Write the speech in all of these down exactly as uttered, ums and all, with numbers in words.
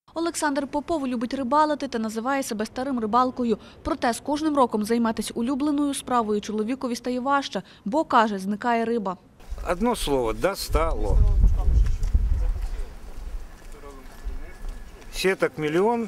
Олександр Попов любить рибалити та називає себе старим рибалкою. Проте з кожним роком займатися улюбленою справою чоловікові стає важче, бо, каже, зникає риба. Одно слово – достало. Сеток мільйон,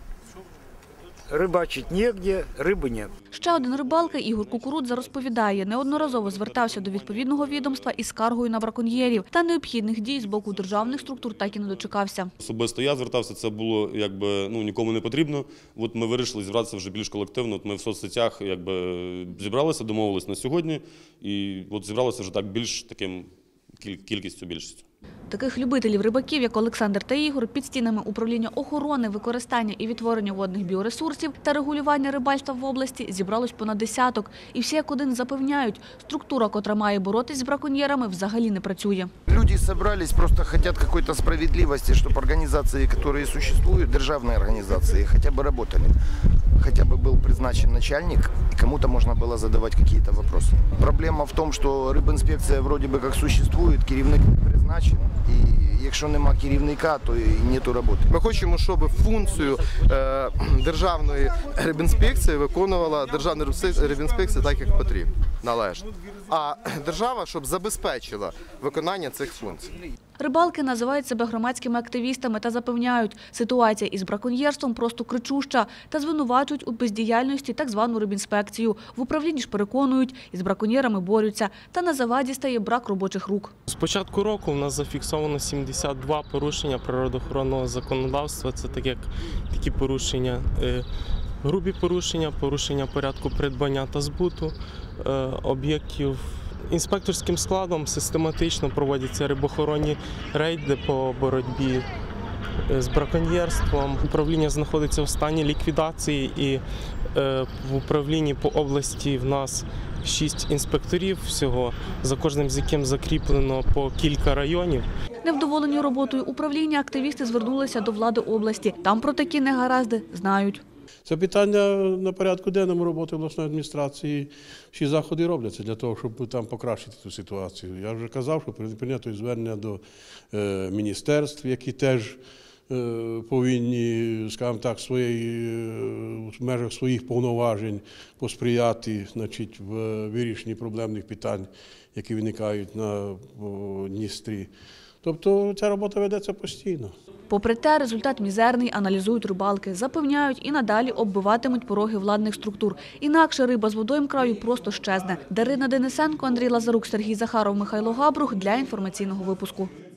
рибачить негде, риби нет. Ще один рибалка Ігор Кукурудза розповідає, неодноразово звертався до відповідного відомства із скаргою на браконьєрів. Та необхідних дій з боку державних структур так і не дочекався. Особисто я звертався, це було якби ну нікому не потрібно. От ми вирішили зібратися вже більш колективно. От ми в соцсетях якби зібралися, домовились на сьогодні, і от зібралися вже так більш таким кількістю, більшістю. Таких любителів рибаків, як Олександр та Ігор, під стінами управління охорони, використання і відтворення водних біоресурсів та регулювання рибальства в області зібралось понад десяток. І всі як один запевняють, структура, котра має боротись з браконьєрами, взагалі не працює. Люди зібрались, просто хочуть якоїсь справедливості, щоб організації, які существують, державні організації, хоча б працювали. Хотя бы был призначен начальник, и кому-то можно было задавать какие-то вопросы. Проблема в том, что рибінспекція вроде бы как существует, керівник не призначен, і якщо нема керівника, то і нету роботи. Ми хочемо, щоб функцію е, державної рибінспекції виконувала державна рибінспекція так, як потрібно, належно. А держава, щоб забезпечила виконання цих функцій. Рибалки називають себе громадськими активістами та запевняють, ситуація із браконьєрством просто кричуща та звинувачують у бездіяльності так звану рибінспекцію. В управлінні ж переконують, із браконьєрами борються, та на заваді стає брак робочих рук. З початку року у нас зафіксовано сімдесят два порушення природоохоронного законодавства. Це так як такі порушення, грубі порушення, порушення порядку придбання та збуту об'єктів. Інспекторським складом систематично проводяться рибоохоронні рейди по боротьбі з браконьєрством. Управління знаходиться в стані ліквідації, і в управлінні по області в нас шість інспекторів всього, за кожним з яким закріплено по кілька районів. Невдоволені роботою управління, активісти звернулися до влади області. Там про такі негаразди знають. Це питання на порядку денному роботи обласної адміністрації. Всі заходи робляться для того, щоб там покращити цю ситуацію. Я вже казав, що прийнято звернення до е, міністерств, які теж е, повинні, скажімо так, свої, в межах своїх повноважень посприяти, значить, в вирішенні проблемних питань, які виникають на Дністрі. Тобто ця робота ведеться постійно. Попри те, результат мізерний, аналізують рибалки. Запевняють, і надалі оббиватимуть пороги владних структур. Інакше риба з водойм краю просто щезне. Дарина Денисенко, Андрій Лазарук, Сергій Захаров, Михайло Габрух для інформаційного випуску.